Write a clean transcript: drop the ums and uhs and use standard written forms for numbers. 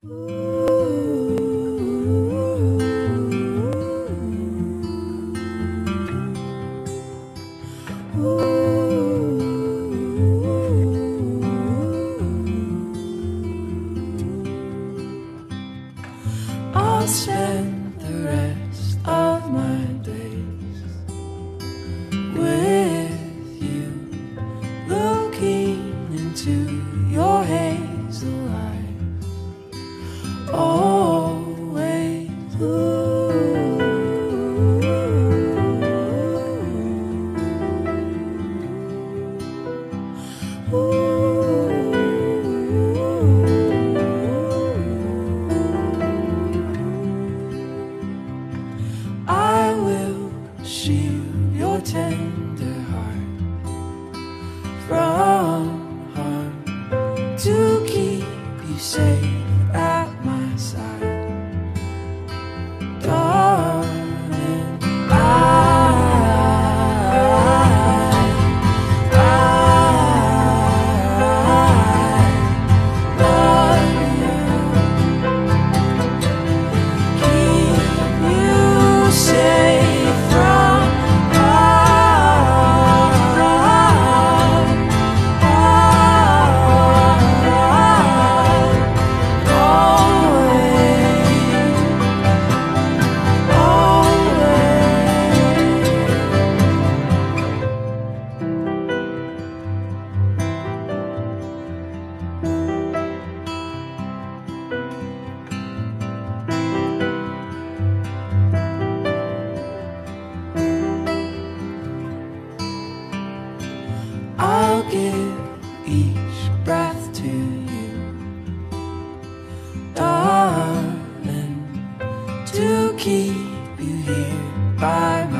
I'll spend the rest of my days with you, looking into your hazel eyes, always I will shield your tender heart from harm, to keep you safe at my side, darling. I love you. Keep you safe from harm, I'll give each breath to you, darling, to keep you here by